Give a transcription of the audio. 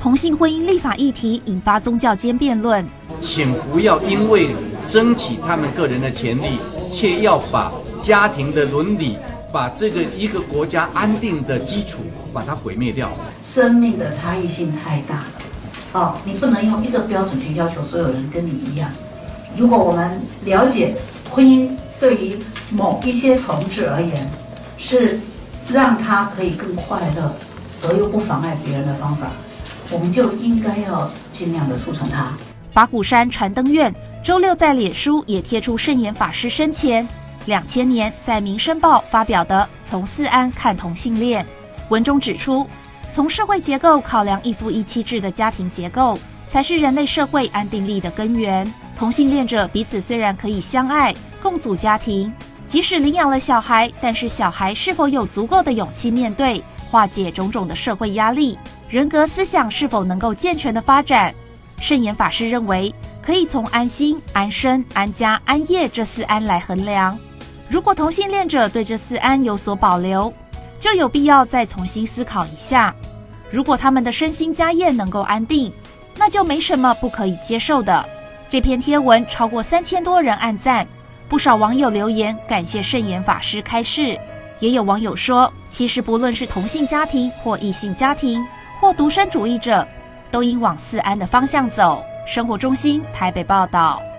同性婚姻立法议题引发宗教间辩论， 请不要因为争取他们个人的权利，却要把家庭的伦理，把这个一个国家安定的基础，把它毁灭掉。 生命的差异性太大了，你不能用一个标准去要求所有人跟你一样。如果我们了解婚姻对于某一些同志而言，是让他可以更快乐，而又不妨碍别人的方法，我们就应该要尽量的促成它。 法鼓山传灯院周六在脸书也贴出圣严法师生前2000年在《民生报》发表的《从四安看同性恋》文中指出，从社会结构考量一夫一妻制的家庭结构，才是人类社会安定力的根源。同性恋者彼此虽然可以相爱，共组家庭，即使领养了小孩，但是小孩是否有足够的勇气面对、化解种种的社会压力，人格思想是否能够健全的发展？圣严法师认为，可以从安心、安身、安家、安业这4安来衡量。如果同性恋者对这4安有所保留，就有必要再重新思考一下。如果他们的身心家业能够安定，那就没什么不可以接受的。这篇贴文超过3000多人按赞，不少网友留言感谢圣严法师开示。也有网友说，其实不论是同性家庭或异性家庭或独身主义者，都应往4安的方向走。生活中心台北报道。